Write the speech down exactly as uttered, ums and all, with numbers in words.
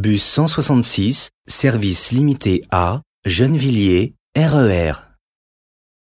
Bus cent soixante-six, service limité à Gennevilliers, R E R.